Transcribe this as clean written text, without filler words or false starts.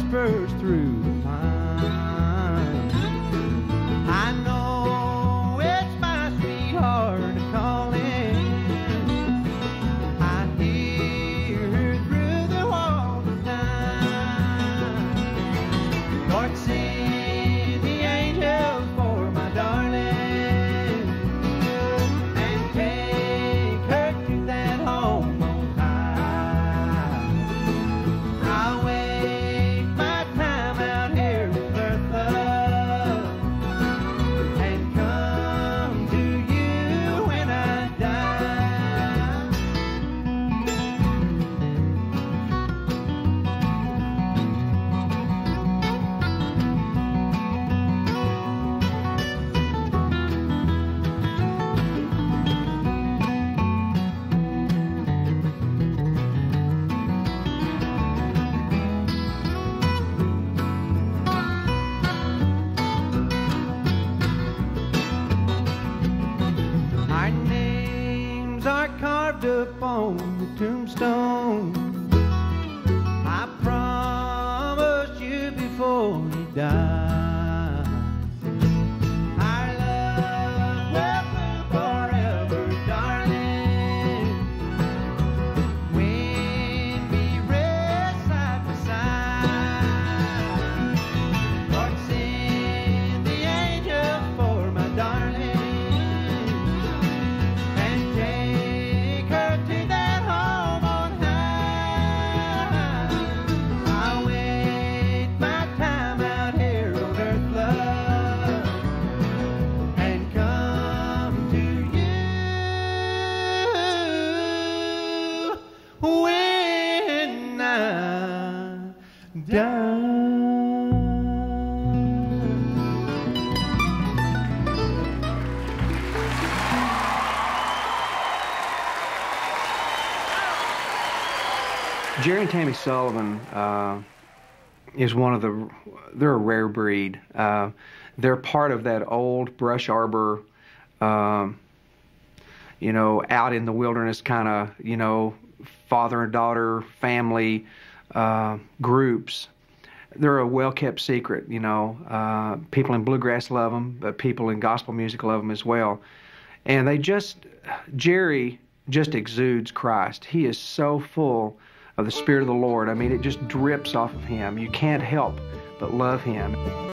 whispers through the pines. I know it's my sweetheart calling. I hear her through the walls of time. Lord, send the angels for my darling and take her to that home on high. I'll wait my time out here in Bertha and come to you when I die. Our names are carved up on the tombstone. I promised you before you died. Our love will live forever, darling, when we rest side by side. Lord, send the angels for my darling and take her to that home on high. I'll wait my time out here on earth, love, and come to you when I die. Jerry and Tammy Sullivan is one of they're a rare breed. They're part of that old brush arbor, out in the wilderness kind of, father and daughter family groups. They're a well-kept secret, people in bluegrass love them, but people in gospel music love them as well. And Jerry just exudes Christ. He is so full of the Spirit of the Lord. I mean, it just drips off of him. You can't help but love him.